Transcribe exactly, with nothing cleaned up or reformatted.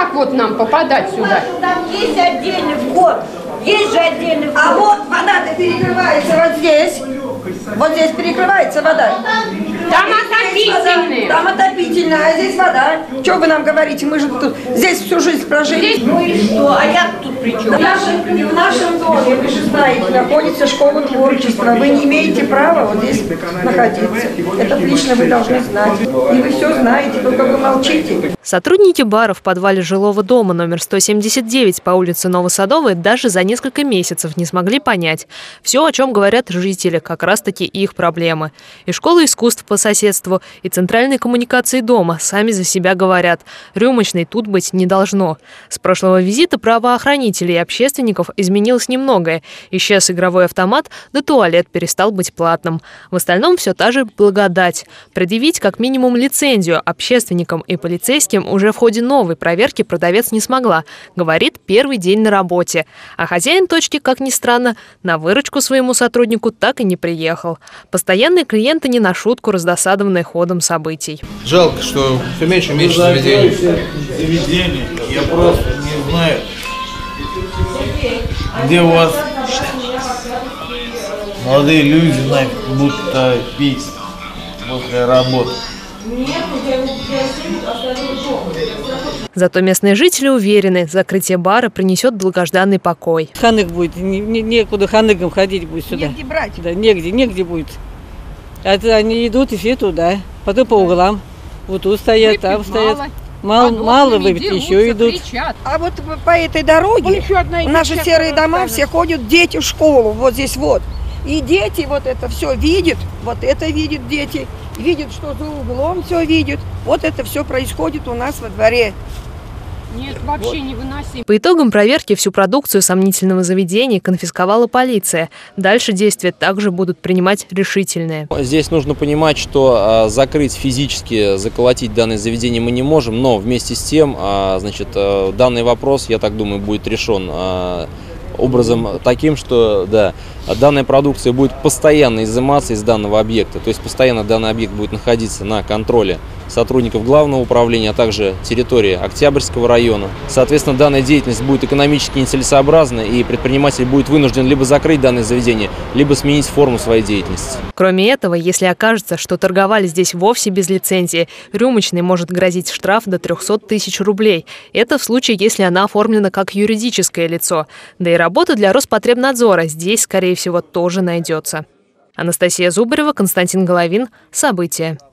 как вот нам попадать сюда? Есть отдельный вход. Есть же отдельный вход. А вот вода-то перекрывается вот здесь. Вот здесь перекрывается вода. Там отопительные. Там отопительная, а здесь вода. Что вы нам говорите? Мы же тут здесь всю жизнь прожили. Здесь... Ну и что? А я тут при чем? В нашем, в нашем доме, вы же знаете, находится школа творчества. Вы не имеете права вот здесь находиться. Это лично вы должны знать. И вы все знаете, только вы молчите. Сотрудники бара в подвале жилого дома номер сто семьдесят девять по улице Новосадовой даже за несколько месяцев не смогли понять. Все, о чем говорят жители, как раз-таки их проблемы. И школа искусств по соседству, и центральные коммуникации дома сами за себя говорят. Рюмочной тут быть не должно. С прошлого визита правоохранителей и общественников изменилось немногое. Исчез игровой автомат, да туалет перестал быть платным. В остальном все та же благодать. Предъявить как минимум лицензию общественникам и полицейским уже в ходе новой проверки продавец не смогла. Говорит, первый день на работе. А хозяин точки, как ни странно, на выручку своему сотруднику так и не приехал. Постоянные клиенты не на шутку раздосадованные ходом событий. Жалко, что все меньше и меньше заведений. Заведение. Я просто не знаю, где у вас молодые люди будут пить после работы. Зато местные жители уверены, закрытие бара принесет долгожданный покой. Ханык будет, не, не, некуда ханыкам ходить будет сюда. Негде брать. Да, негде, негде будет. А это они идут и все туда, потом по углам. Вот тут стоят, Выпить там стоят. мало. Мало, мало выпить, еще идут. Кричат. А вот по этой дороге наши серые дома все ходят дети в школу, вот здесь вот. И дети вот это все видят, вот это видят дети, видят, что за углом все видят. Вот это все происходит у нас во дворе. Нет, вообще вот. Невыносимо. По итогам проверки всю продукцию сомнительного заведения конфисковала полиция. Дальше действия также будут принимать решительные. Здесь нужно понимать, что а, закрыть физически, заколотить данное заведение мы не можем, но вместе с тем, а, значит, а, данный вопрос, я так думаю, будет решен а, образом таким, что да, данная продукция будет постоянно изыматься из данного объекта, то есть постоянно данный объект будет находиться на контроле сотрудников главного управления, а также территории Октябрьского района. Соответственно, данная деятельность будет экономически нецелесообразна, и предприниматель будет вынужден либо закрыть данное заведение, либо сменить форму своей деятельности. Кроме этого, если окажется, что торговали здесь вовсе без лицензии, рюмочной может грозить штраф до трёхсот тысяч рублей. Это в случае, если она оформлена как юридическое лицо. Да и работа для Роспотребнадзора здесь, скорее всего, тоже найдется. Анастасия Зубарева, Константин Головин. События.